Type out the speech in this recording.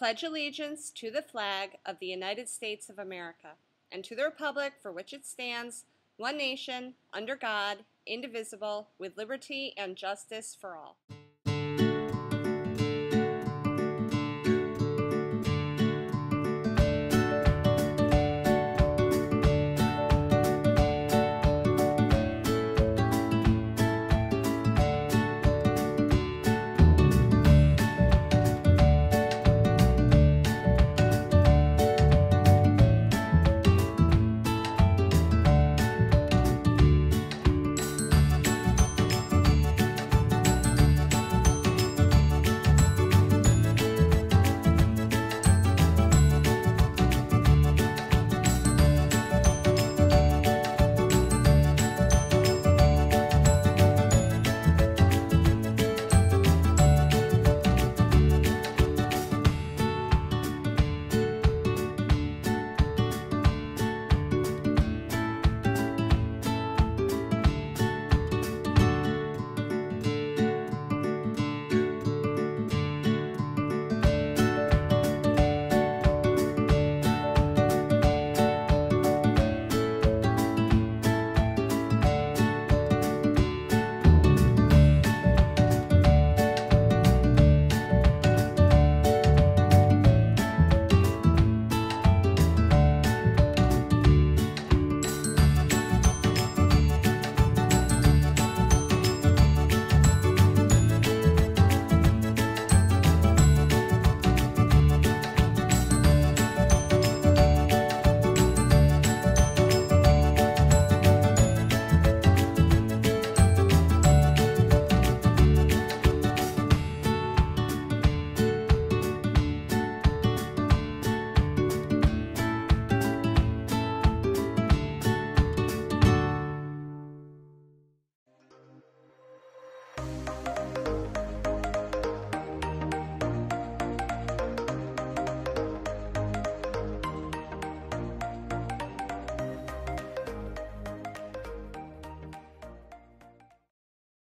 pledge allegiance to the flag of the United States of America and to the republic for which it stands, one nation, under God, indivisible, with liberty and justice for all.